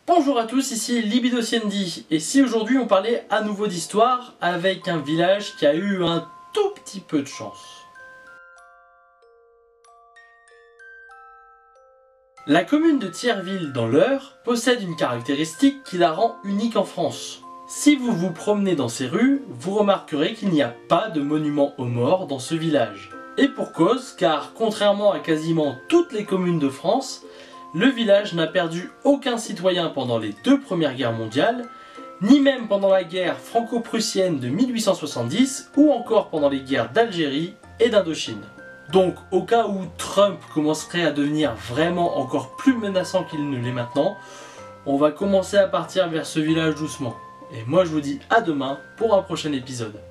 Bonjour à tous, ici Libidociendi, et si aujourd'hui on parlait à nouveau d'histoire avec un village qui a eu un tout petit peu de chance. La commune de Thierville dans l'Eure possède une caractéristique qui la rend unique en France. Si vous vous promenez dans ces rues, vous remarquerez qu'il n'y a pas de monument aux morts dans ce village. Et pour cause, car contrairement à quasiment toutes les communes de France, le village n'a perdu aucun citoyen pendant les deux premières guerres mondiales, ni même pendant la guerre franco-prussienne de 1870 ou encore pendant les guerres d'Algérie et d'Indochine. Donc au cas où Trump commencerait à devenir vraiment encore plus menaçant qu'il ne l'est maintenant, on va commencer à partir vers ce village doucement. Et moi je vous dis à demain pour un prochain épisode.